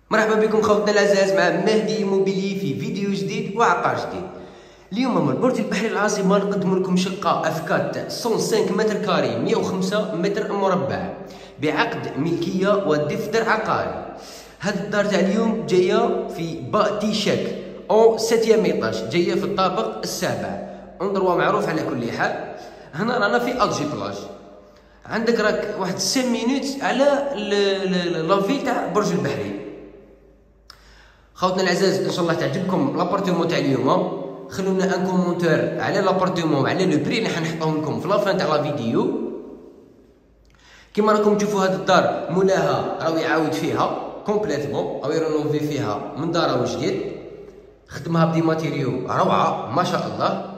مرحبا بكم خوتنا الأعزاء مع مهدي موبيلي في فيديو جديد وعقار جديد. اليوم من البرج البحري العاصمة نقدم لكم شقة أفكات 105 متر كاري 105 متر مربع بعقد ملكية ودفتر عقاري. هاد الدار تاع اليوم جاية في باتيشك أو 7 إيطاج، جاية في الطابق السابع، اندروا معروف على كل حال. هنا رانا في الجي بلاج، عندك راك واحد 5 مينوت على لافيل تاع برج البحري. خوتنا العزاز ان شاء الله تعجبكم لابارتمون تاع اليوم. خلونا ان كومونتير على لابارتمون وعلى لو بري اللي حنحطوه لكم في لافان تاع لا فيديو. كيما راكم تشوفوا هاد الدار مولاها راهو يعاود فيها كومبليتمون او يرونوفي فيها من دار وجديد، خدمها بدي ماتيريو روعه ما شاء الله.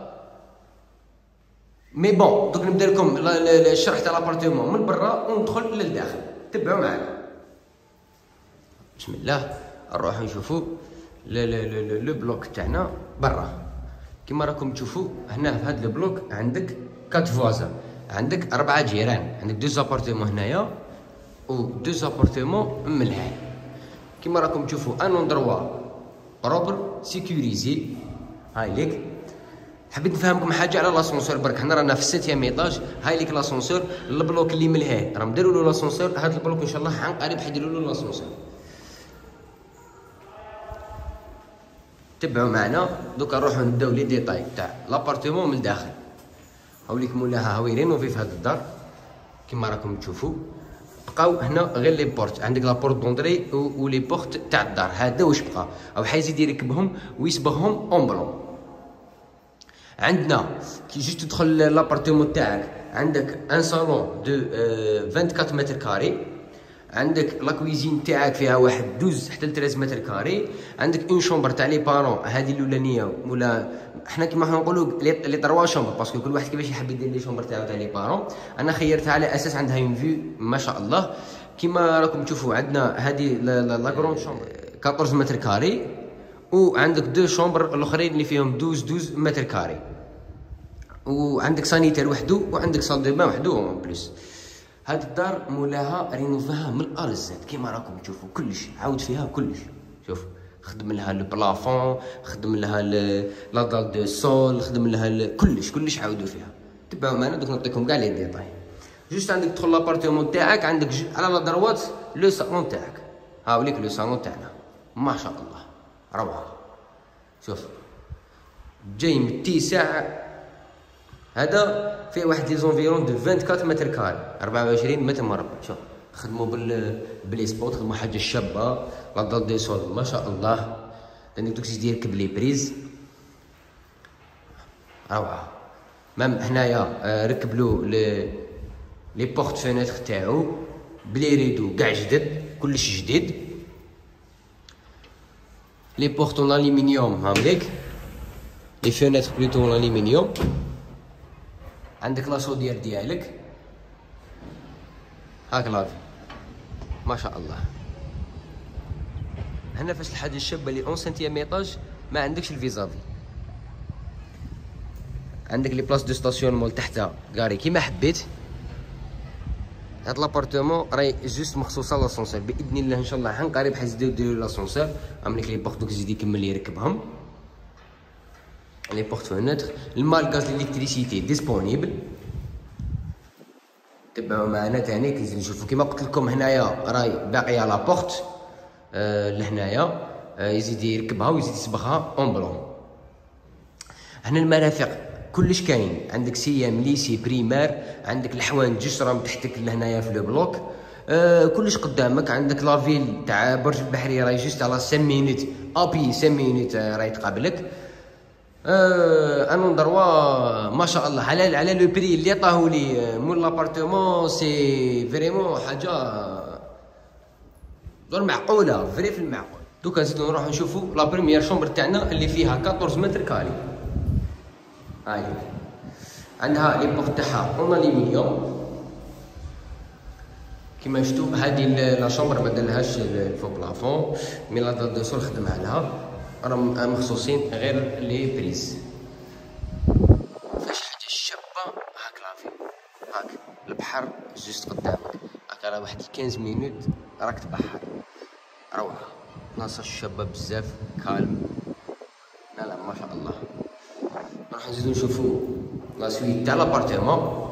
مي بون دوك نبدا لكم الشرح تاع لابارتمون من برا وندخل للداخل، تبعوا معنا. بسم الله نروحو نشوفو لو بلوك تاعنا برا. كيما راكم تشوفوا هنا في هذا البلوك عندك 4 فوازا، عندك 4 جيران، عندك 2 زابارتمون هنايا و 2 زابارتمون من الهاي. كيما راكم تشوفوا ان اندروا روبر سيكوريزي. هاي ليك حبيت نفهمكم حاجه على لاسونسور برك. حنا رانا في 7 ايطاج، هاي ليك لاسونسور. البلوك اللي من الهاي راهم داروا له لاسونسور، هذا البلوك ان شاء الله عن قريب حيديروا له لاسونسور. تبعوا معنا دوكا نروحو نبداو لي ديتاي تاع لابارتمون من الداخل. هاوليك مولاها هاو يرينوفي في هاد الدار كيما راكم تشوفوا. بقاو هنا غير لي بورت، عندك لا بورت دوندري و لي بورت تاع الدار، هذا واش بقى او حيزيد يركبهم ويصبغهم اون بلون. عندنا كي جيت تدخل لابارتمون تاعك عندك ان صالون دو 24 متر كاري، عندك لا كويزين تاعك فيها واحد 12 حتى ل 13 متر كاري، عندك اون شومبر تاع لي بارون هذه الاولانيه، ولا حنا كيما نقولوا لي 3 شومبر باسكو كل واحد كيفاش يحب يدير لي شومبر تاعو تاع لي بارون. انا خيرتها على اساس عندها اون فيو ما شاء الله. كيما راكم تشوفوا عندنا هذه لا كروند شومبر 14 متر كاري، وعندك 2 شومبر الاخرين اللي فيهم 12 متر كاري، وعندك سانيتير وحده وعندك صال دو بان وحده اون بليس. هاد الدار مولاها رينوفاها من الار زد كيما راكم تشوفوا، كلش عاود فيها كلش. شوف خدم لها البلافون، خدم لها لا دال دو سول، خدم لها كلش عاودوا فيها. تبعوا معنا دوك نعطيكم كاع لي ديتاي. جوست عندك تدخل لابارتمون تاعك، عندك على لا دروات لو صالون تاعك. هاوليك لو صالون تاعنا ما شاء الله روعه. شوف جاي من التسع، هذا فيه واحد لي زونفيرون دو 24 متر كاري 24 متر مربع. شوف خدموا بلي سبوت، خدموا حاجه شابه، لا دال دي سول ما شاء الله. عندك دوك زيد يركب لي بريز روعه. مام هنايا ركب له لي بورت فينيتر تاعو بلي ريدو كاع جدد، كلش جديد. لي بورت اون الومنيوم هامليك، لي فينيتر بلوتو اون الومنيوم. عندك لا شودير ديالك هاك لافي ما شاء الله. هنا فاش الحاجه الشابه اللي اون 7 ايطاج ما عندكش الفيزافي، عندك لي بلاص دو ستاسيونمون تحتها كاري كيما حبيت. هاد لابارتمون راهي جوست مخصوصه لاسونسير، باذن الله ان شاء الله عن قريب حيزيدو يديروا لاسونسير. عاملك لي بورت دوك يزيد يكمل يركبهم لي بورت فونتر. الماء الغاز الالكتريسيتي ديسپونيبل. تبعوا معنا تاني كي نزيد نشوفوا كيما قلت لكم هنايا راهي باقيه لا بورت لهنايا، يزيد يركبها ويزيد يصبغها اون بلون. هنا المرافق كلش كاين، عندك سيام ليسي بريمير، عندك الحوان جوج راهم تحتك لهنايا في لو بلوك. كلش قدامك. عندك لافيل تاع برج البحري راهي جوست على 5 مينوت ابي 5 مينوت راهي تقابلك. ان اندروا ما شاء الله على لو بري اللي عطاهو لي مول لابارتمون سي فريمون حاجه غير معقوله، فري في المعقول. دوكا نزيدو نروحو نشوفو لا بريمير شومبر تاعنا اللي فيها 14 متر كاري. هاي عندها لي بورت تاعها اون الومنيوم كيما شفتو. هادي لا شومبر ما دارلهاش الفو بلافون، مي لا دال دو سول خدمها لها، راهم مخصوصين غير لي بريز. فاش حاجه شابه هاك لافي، هاك البحر جوست قدامك، هاك راه واحد 15 مينوت راك تبحر روعه. بلاصه شابه بزاف، كالم. لا ما شاء الله. راح نزيدو نشوفو لا سويت تاع لابارتمون.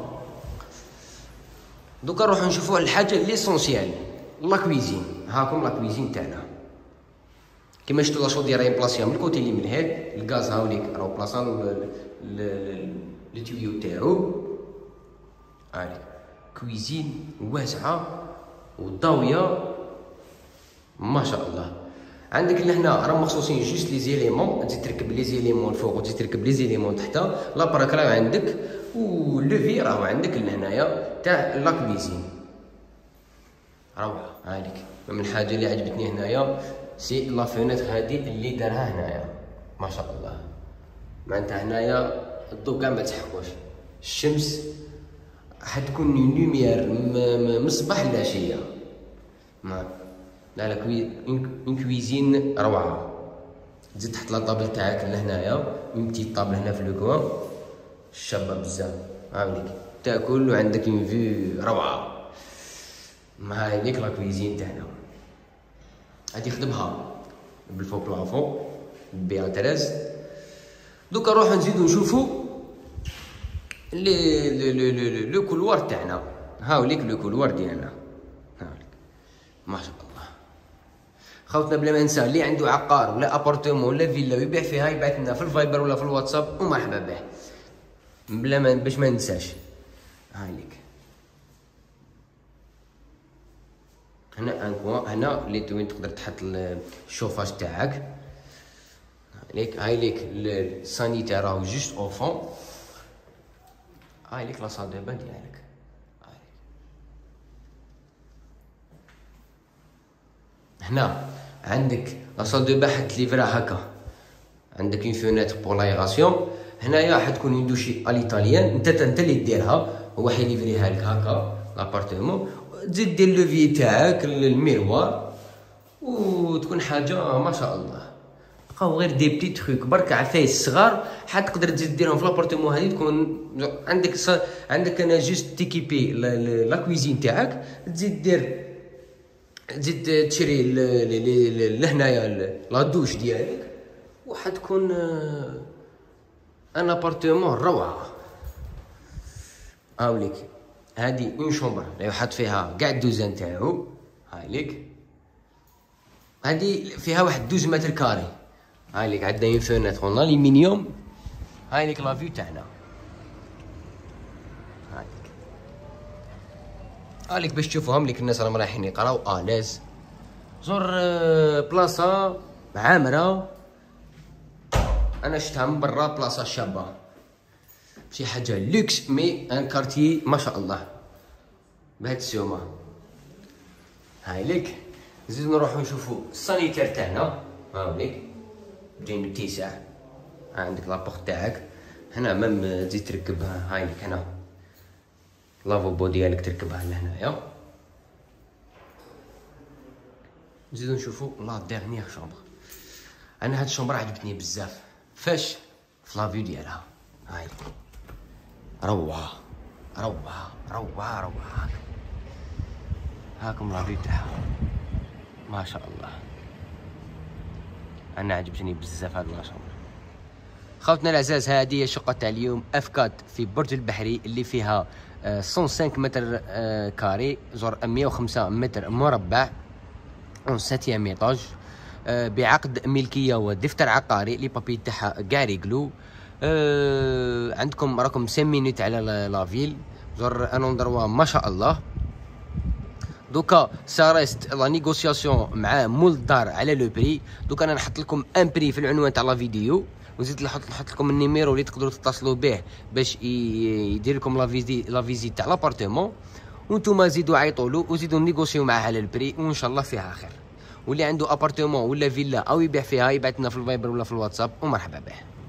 دوكا نروحو نشوفو الحاجه ليسونسيال، لا كويزين. هاكم لا كويزين تاعنا كيما شفتو لا شودير راهي بلاصيها من الكوتي اللي من هاد الغاز، هاوليك راهو بلاصالو لي تيويو تاعو. هاهي كويزين واسعه وضاويه ما شاء الله. عندك لهنا راه مخصوصين جوست لي زيليمون، تزيد تركب لي زيليمون الفوق وتزيد تركب لي زيليمون تحت. لابراك راه عندك، ولوفي راهو عندك لهنايا تاع لا كويزين. روعه. هاهليك من الحاجه اللي عجبتني هنايا سي لا فونيتر هادي اللي دارها هنايا ما شاء الله. معناتها هنايا الضو كاع ما تحكوش، الشمس حتكون لوميير من الصباح للعشيه. لا اون كويزين روعه. تزيد تحط لا طابل تاعك لهنايا، اون بتيت طابل هنا في لو كوان شابه بزاف. هاوليك تاكل وعندك اون فيو روعه. هاهليك لا كويزين تاعنا هادي خدمها بالفوق لافون بياتريز. دوكا نروحو نزيدو نشوفو لو كولوار تاعنا. هاوليك لو كولوار ديالنا. هاوليك ما شاء الله. خوتنا بلا ما ننسى اللي عنده عقار ولا ابارتمون ولا فيلا ويبيع فيها يبعث لنا في الفايبر ولا في الواتساب ومرحبا به بلا ما باش ما ننساش. هاوليك هنا هنا اللي وين تقدر تحط الشوفاج تاعك. هايليك السانيتير راهو جوست او فون. هايليك لا صال دو بان ديالك. هنا عندك لا صال دو بان حد ليفرا هكا، عندك اون فونيتر بور لايغاسيون. هنايا حتكون اون دوشي اليطاليان، انت اللي ديرها، هو حيليفريها لك هكا لابارتمون. تزيد دير لوفي تاعك الميروار وتكون حاجه ما شاء الله. بقاو غير دي بتي تروك برك عفايس صغار حتقدر تزيد ديرهم في لابارتمون هذه. تكون عندك انا جوست تيكيبي لا كويزين تاعك، تزيد تشري لهنايا لا دوش ديالك وحتكون ان ابارتمون روعه. هاوليك هادي اون شومبر اللي يحط فيها كاع الدوزان تاعو. هايليك هادي فيها واحد 12 متر كاري. هايليك عندنا اون فونيتر اون الومنيوم. هايليك لا فيو تاعنا. هايليك باش تشوفوهم ليك الناس راهم رايحين يقراو الاز. زور بلاصه عامره، انا شفتها من برا بلاصه شابه، شي حاجه لوكس مي ان كارتي ما شاء الله بهاد السومه. هايليك نزيدو نروحو نشوفو السانيتير تاعنا. هاوليك جايين اتساع. عندك لابورت تاعك هنا مام تزيد تركبها. هايليك هنا لافوبو ديالك تركبها لهنايا. نزيدو نشوفو لا ديرنيير شومبر. انا هاد الشومبر عجبتني بزاف. فاش في لافيو ديالها. هايليك روعه روعه روعه روعه. هاكم لافيو تاعها ما شاء الله. انا عجبتني بزاف هاد الشومبر. خوتنا العزاز هذه هي الشقه تاع اليوم افكاد في برج البحري اللي فيها 105 متر كاري، زور 105 متر مربع، اون 7 ايطاج، بعقد ملكيه ودفتر عقاري. لي بابي تاعها كاع ريغلو. عندكم راكم 5 مينوت على لافيل، زور ان اندروا ما شاء الله. دوكا ساريست لا نيغوسياسيون مع مول الدار على لو بري. دوكا انا نحط لكم ان بري في العنوان تاع لا فيديو، وزيد نحط لكم النيميرو اللي تقدروا تتصلوا به باش يدير لكم لا فيزيت تاع لابارتمون. وانتم زيدوا عيطوا له وزيدوا نيغوسيو معاه على البري، وان شاء الله فيها خير. واللي عنده ابارتمون ولا فيلا او يبيع فيها يبعث لنا في الفايبر ولا في الواتساب ومرحبا به.